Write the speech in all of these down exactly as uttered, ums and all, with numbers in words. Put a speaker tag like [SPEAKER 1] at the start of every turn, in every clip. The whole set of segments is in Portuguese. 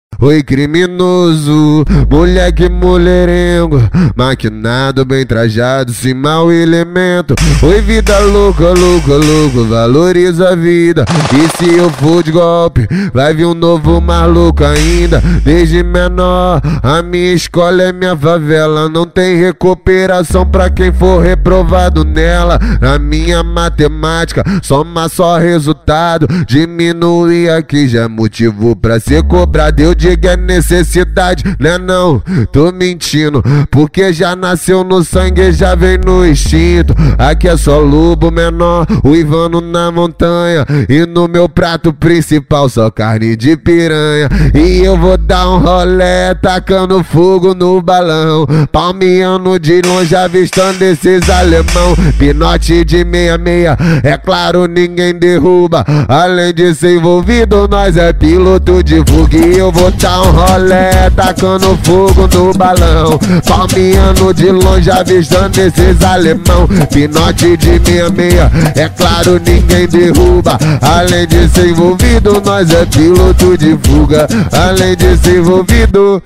[SPEAKER 1] Oi criminoso, moleque mulherengo, maquinado, bem trajado, sem mau elemento. Oi vida louca, louca, louca, valoriza a vida. E se eu for de golpe, vai vir um novo maluco ainda. Desde menor, a minha escola é minha favela. Não tem recuperação pra quem for reprovado nela. Na minha matemática, soma só resultado. Diminuir aqui já é motivo pra ser cobrado. Eu digo é necessidade, né não? Tô mentindo, porque já nasceu no sangue, já vem no instinto. Aqui é só lobo menor, uivando na montanha. E no meu prato principal só carne de piranha. E eu vou dar um rolé, tacando fogo no balão, palmeando de longe, avistando esses alemão. Pinote de meia meia, é claro ninguém derruba. Além de ser envolvido, nós é piloto de fuga. E eu vou dar um rolé, tacando fogo no balão, palmeando de longe, avistando esses alemão. Pinote de meia meia, é claro ninguém derruba. Além de ser envolvido, nós é piloto de fuga. Além de ser envolvido,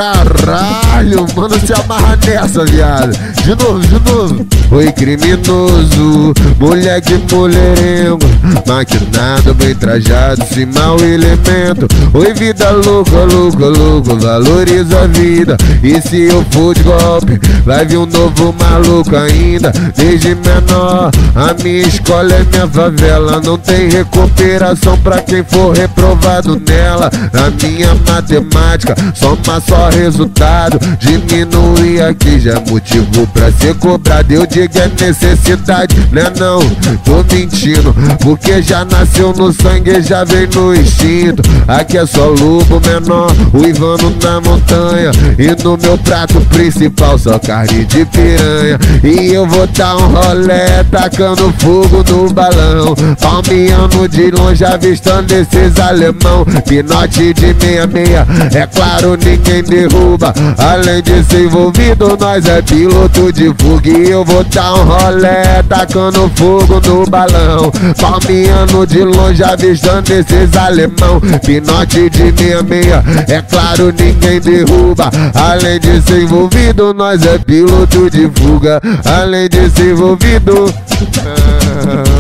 [SPEAKER 1] caralho, mano, se amarra nessa, viado. De novo, de novo. Oi criminoso, moleque mulherengo, maquinado, bem trajado, sem mau elemento. Oi vida louca, louca, louca, valoriza a vida. E se eu for de golpe, vai vir um novo maluco ainda. Desde menor, a minha escola é minha favela. Não tem recuperação pra quem for reprovado nela. Na minha matemática, soma só resultado. Diminuir aqui já é motivo pra ser cobrado. Eu digo é necessidade, né não? Tô mentindo, porque já nasceu no sangue, já vem no instinto. Aqui é só lobo menor, uivando na montanha. E no meu prato principal só carne de piranha. E eu vou dar um rolé, tacando fogo no balão, palmeando de longe, avistando esses alemão. Pinote de meia meia, é claro ninguém derruba. Além de ser envolvido, nós é piloto de fuga. E eu vou dar um rolé, tacando fogo no balão, palmeando de longe, avistando esses alemão. Pinote de meia meia, é claro ninguém derruba. Além de ser envolvido, nós é piloto de fuga. Além de ser envolvido,